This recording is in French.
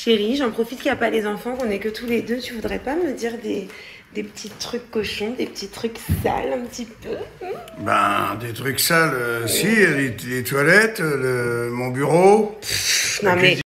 Chérie, j'en profite qu'il n'y a pas les enfants, qu'on est que tous les deux. Tu voudrais pas me dire des petits trucs cochons, des petits trucs sales un petit peu? Ben, des trucs sales, si, les toilettes, mon bureau, Non la mais cuisine.